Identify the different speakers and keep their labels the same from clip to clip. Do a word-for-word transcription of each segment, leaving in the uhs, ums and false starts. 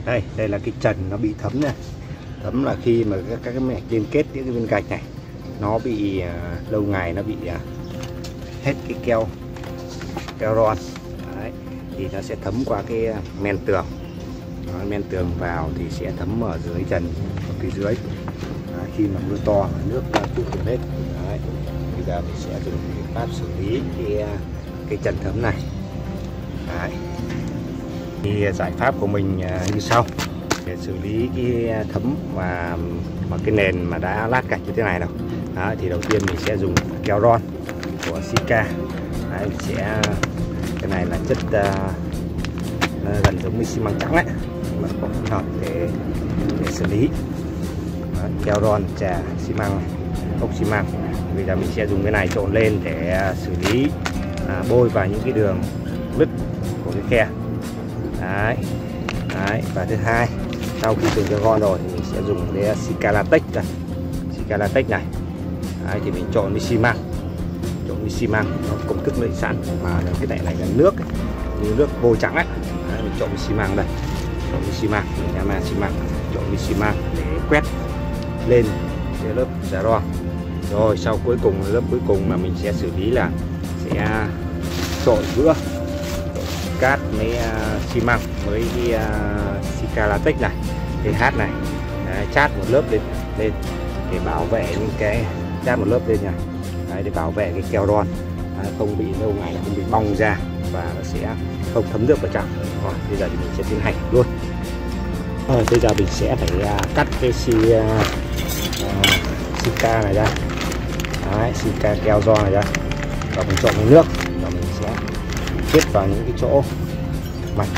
Speaker 1: Đây, đây là cái trần nó bị thấm này. Thấm là khi mà các, các cái mạch liên kết những cái viên gạch này nó bị uh, lâu ngày nó bị uh, hết cái keo keo ron. Đấy, thì nó sẽ thấm qua cái men tường. Đó, men tường vào thì sẽ thấm ở dưới trần ở phía dưới. Đấy, khi mà mưa to nước trút xuống hết. Đấy, bây giờ mình sẽ dùng biện pháp xử lý cái cái trần thấm này. Đấy. Thì giải pháp của mình như sau. Để xử lý cái thấm và mà cái nền mà đã lát gạch như thế này đâu. Đó, thì đầu tiên mình sẽ dùng keo ron của Sika. Đấy, sẽ cái này là chất uh, gần giống với xi măng trắng ấy, nhưng mà có phù hợp để để xử lý. Đó, keo ron, chà, xi măng, ốc xi măng. Bây giờ mình sẽ dùng cái này trộn lên để xử lý uh, bôi vào những cái đường nứt của cái khe. Đấy. Đấy, và thứ hai, sau khi dùng keo ron rồi thì mình sẽ dùng cái Sika latex này, Sika latex này. Đấy, thì mình trộn với xi măng, trộn với xi măng, nó công thức lấy sẵn mà cái này này là nước ấy, như nước vôi trắng ấy. Đấy, mình trộn với xi măng đây, trộn với xi măng, mình nhắm xi măng, trộn với xi măng để quét lên cái lớp xà ron. Rồi sau cuối cùng, lớp cuối cùng mà mình sẽ xử lý là sẽ trộn giữa cát với uh, xi măng với cái uh, Sika latex này, cái hát này. Đấy, chát một lớp lên lên để bảo vệ những cái chát một lớp lên này. Đấy, để bảo vệ cái keo ron không bị lâu ngày không bị bong ra và nó sẽ không thấm nước vào trong. Rồi bây giờ thì mình sẽ tiến hành luôn. Rồi bây giờ mình sẽ phải uh, cắt cái xi uh, uh, Sika này ra. Đấy, Sika keo ron này ra và mình trộn với nước và mình sẽ kết vào những cái chỗ mạch.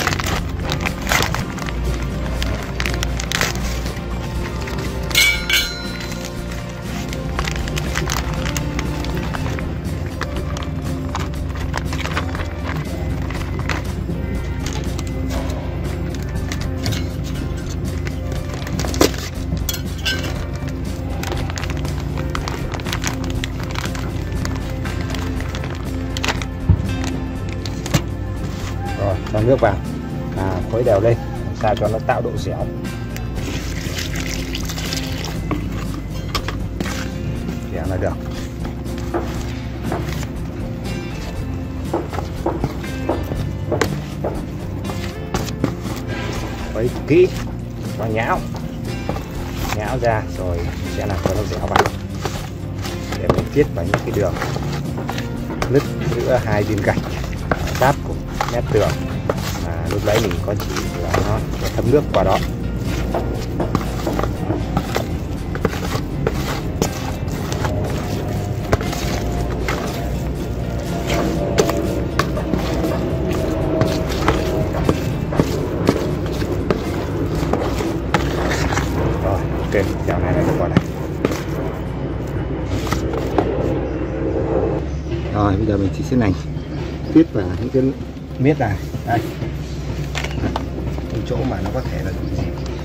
Speaker 1: Rồi, cho nước vào và khuấy đều lên làm sao cho nó tạo độ dẻo. Dẻo là được. Khuấy kỹ và nhão nhão ra rồi sẽ làm cho nó dẻo vào để mình tiết vào những cái đường nứt giữa hai viên gạch giáp của mép tường mà lúc đấy mình có chỉ là nó sẽ thấm nước qua đó. Rồi, ok, dạo này là được rồi này. Rồi bây giờ mình chỉ tiến hành tiết vào những cái miết này đây, cái chỗ mà nó có thể là gì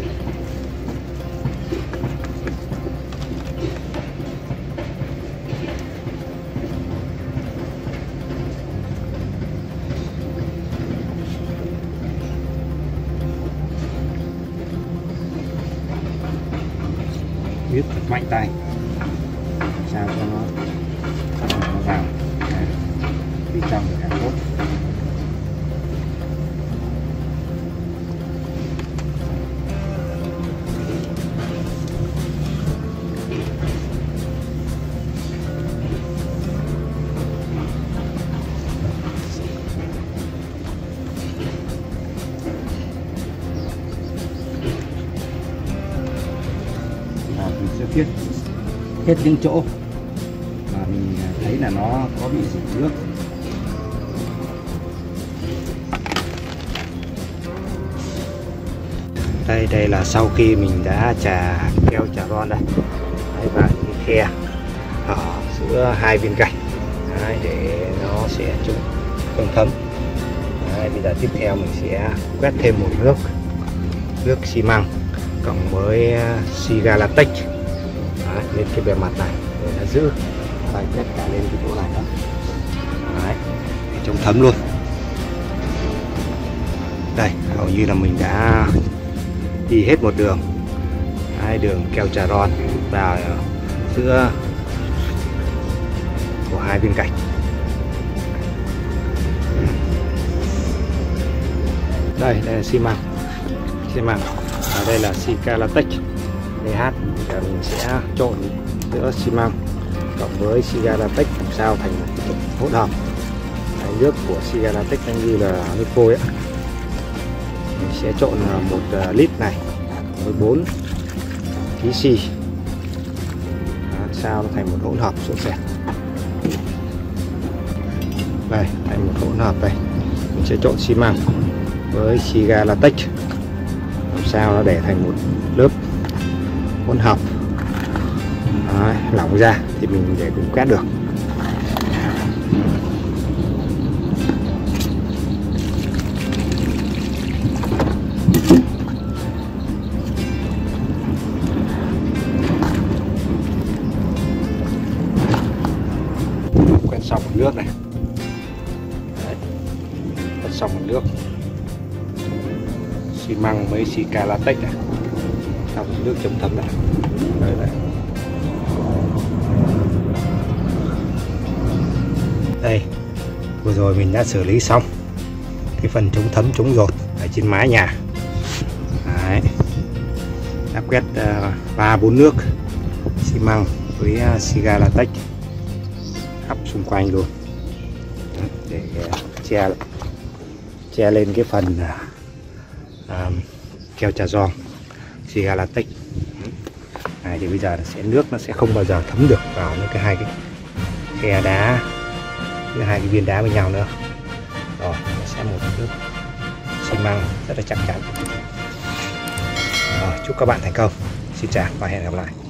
Speaker 1: miết thật mạnh tay sao cho nó nó vào đi trong được càng tốt. Mình sẽ tiết hết những chỗ mà mình thấy là nó có bị rỉ nước. Đây đây là sau khi mình đã chà keo chà ron đây. Đấy, và những cái khe ở giữa hai viên gạch. Đấy, để nó sẽ chống không thấm. Đấy, bây giờ tiếp theo mình sẽ quét thêm một nước nước xi măng cộng với Sika latex lên cái bề mặt này để nó giữ và tất cả lên cái chỗ này đó. Đấy, để chống thấm luôn. Đây hầu như là mình đã đi hết một đường, hai đường keo trà ron vào giữa của hai viên gạch. Đây, đây là xi măng, xi măng. À, đây là Sigalatech đê hát. Giờ mình sẽ trộn giữa xi măng cộng với Sigalatech làm sao thành một hỗn hợp. Cái nước của Sigalatech đang như là nước vôi ạ. Mình sẽ trộn một lít này với bốn ký xi, sao nó thành một hỗn hợp sốt sệt. Đây, thành một hỗn hợp đây. Mình sẽ trộn xi măng với Sigalatech làm sao nó để thành một lớp hỗn hợp. Đấy, lỏng ra thì mình để cũng quét được. Quét xong bằng nước này. Đấy, quét xong bằng nước. Xi măng với Sigalatech này, xong nước chống thấm này. Đấy, đấy. Đây, vừa rồi mình đã xử lý xong cái phần chống thấm chống dột ở trên mái nhà. Đấy, đã quét ba uh, bốn nước xi măng với uh, Sigalatech khắp xung quanh luôn để uh, che che lên cái phần uh, um, keo trà giòn Sigalatech này. Thì bây giờ sẽ nước nó sẽ không bao giờ thấm được vào những cái hai cái khe đá, cái hai cái viên đá với nhau nữa. Rồi nó sẽ một nước xi măng rất là chắc chắn. Rồi, chúc các bạn thành công. Xin chào và hẹn gặp lại.